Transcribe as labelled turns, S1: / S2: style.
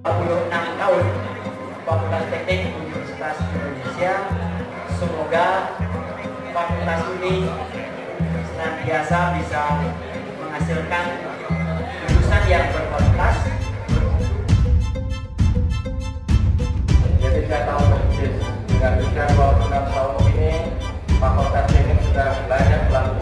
S1: 46 tahun Fakultas Teknik Universitas Indonesia. Semoga fakultas ini senantiasa bisa menghasilkan lulusan yang berkualitas.
S2: Jadi saya tahu persis dengan usia 26 tahun ini Fakultas Teknik sudah banyak melakukan